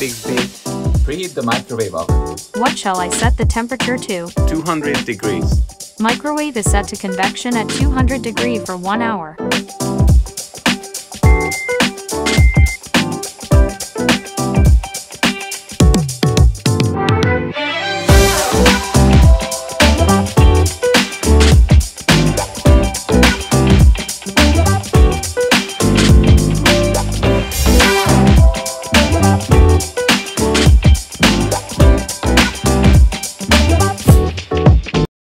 Bixby. Preheat the microwave oven. What shall I set the temperature to? 200 degrees. Microwave is set to convection at 200 degrees for 1 hour.